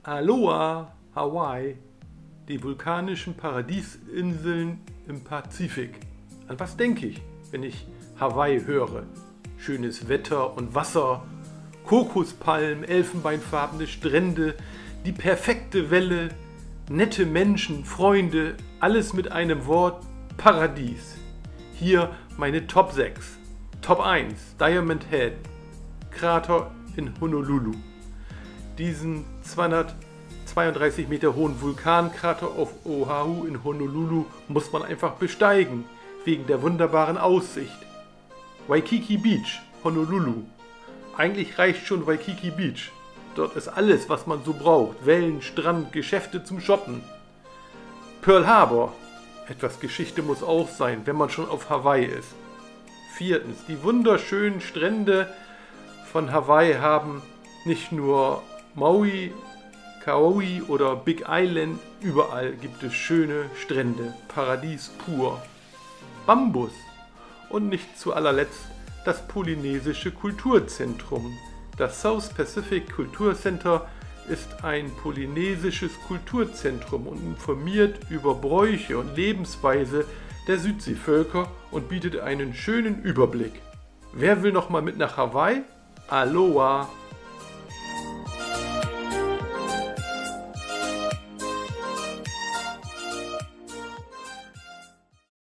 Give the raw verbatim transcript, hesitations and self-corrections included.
Aloha, Hawaii, die vulkanischen Paradiesinseln im Pazifik. An was denke ich, wenn ich Hawaii höre? Schönes Wetter und Wasser, Kokospalmen, elfenbeinfarbene Strände, die perfekte Welle, nette Menschen, Freunde, alles mit einem Wort: Paradies. Hier meine Top sechs. Top eins, Diamond Head, Krater in Honolulu. Diesen zweihundertzweiunddreißig Meter hohen Vulkankrater auf Oahu in Honolulu muss man einfach besteigen, wegen der wunderbaren Aussicht. Waikiki Beach, Honolulu. Eigentlich reicht schon Waikiki Beach. Dort ist alles, was man so braucht. Wellen, Strand, Geschäfte zum Shoppen. Pearl Harbor. Etwas Geschichte muss auch sein, wenn man schon auf Hawaii ist. Viertens, die wunderschönen Strände von Hawaii haben nicht nur Maui, Kauai oder Big Island, überall gibt es schöne Strände, Paradies pur. Bambus und nicht zu allerletzt das polynesische Kulturzentrum. Das South Pacific Culture Center ist ein polynesisches Kulturzentrum und informiert über Bräuche und Lebensweise der Südseevölker und bietet einen schönen Überblick. Wer will noch mal mit nach Hawaii? Aloha!